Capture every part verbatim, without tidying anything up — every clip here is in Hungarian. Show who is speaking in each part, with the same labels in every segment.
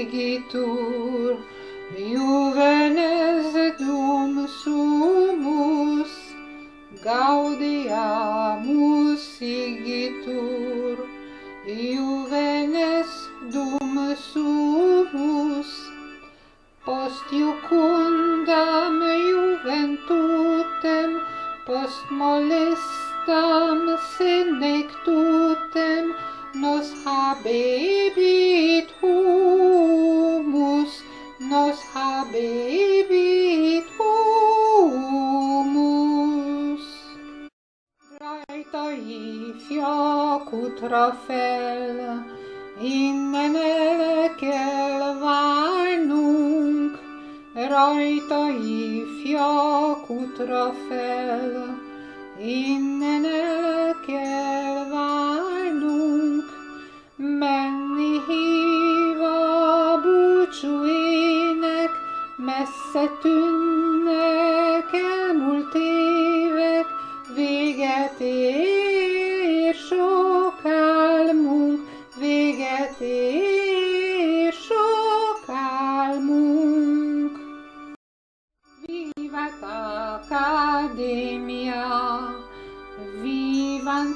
Speaker 1: igitur, juvenes dum sumus, gaudiamus igitur, juvenes dum sumus, post iucundam juventutem, post molestam senectutem, nos habebit humus, nos habebit humus. Rajtai fiacut Rafel, innen el kell válnunk, rajtai fiacut Rafel, innen el kell válnunk, menni hív a búcsú ének, messze tűnnek elmúlt évek, véget ér sok álmunk, véget ér sok álmunk. Vivat Academia, vivant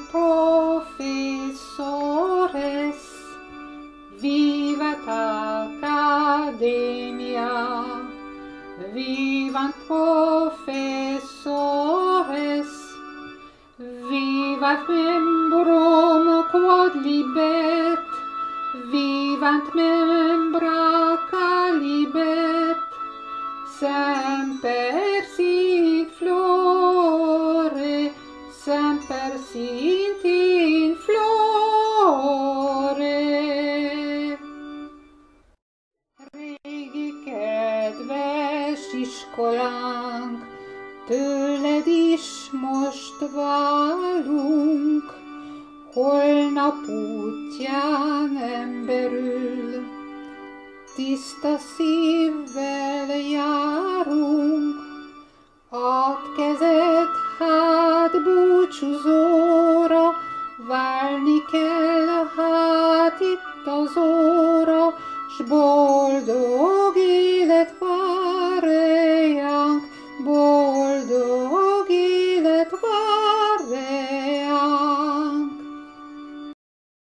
Speaker 1: professores, vivat Academia, vivant professores, vivat membrum quod libet, vivant membra calibet, semper sit flore, semper sit in flore. Régi kedves iskolánk, tőled is most válunk, holnap útján emberül, tiszta szívvel járunk, add kezed hát búcsúzóra, válni kell hát itt az óra, s boldog